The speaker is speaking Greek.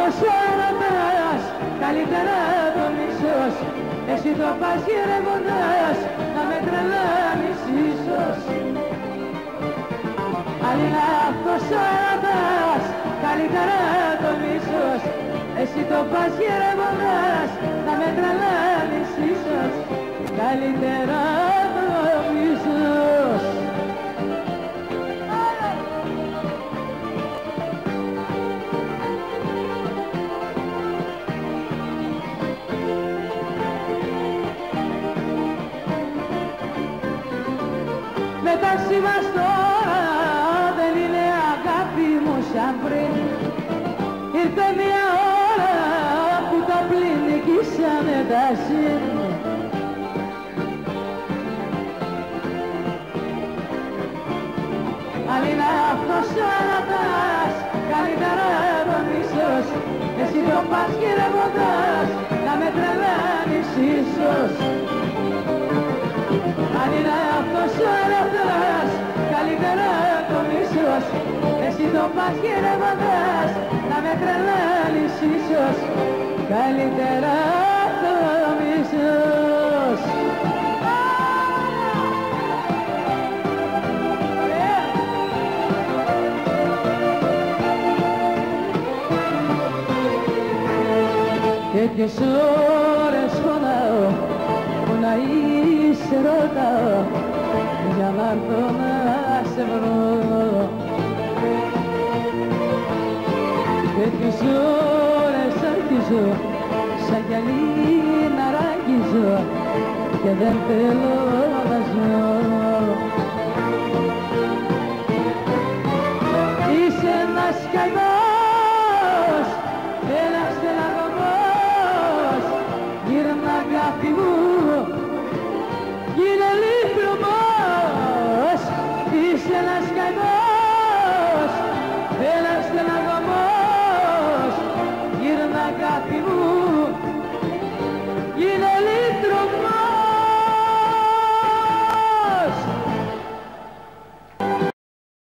αυτός ο έρωτας, καλύτερα το μίσος. Εσύ το πας γυρεύοντας, να με τρελάνεις ίσως. Αν είναι αυτός ο έρωτας, καλύτερα το μίσος. Εσύ το πας γυρεύοντας, να με τρελάνεις ίσως. Καλύτερα το μίσος. Μεταξύ μας τώρα δεν είναι αγάπη μου σαν πριν. Ήρθε μια ώρα που τα πλήν νικήσανε τα συν. Αν είναι αυτός ο έρωτας, καλύτερα το μίσος. Εσύ το πας γυρεύοντας, να με τρελάνεις ίσως. Αν είναι αυτός ο έρωτας, καλύτερα το μίσος. Εσύ το πας γυρεύοντας, να με τρελάνεις ίσως. Καλύτερα το μίσος. Τέτοιες ώρες φωνάω, που να είσαι ρωτάω, για να έρθω να σε βρω. Τέτοιες ώρες αρχίζω, σαν γυαλί να ράγγιζω, και δεν θέλω να ζω.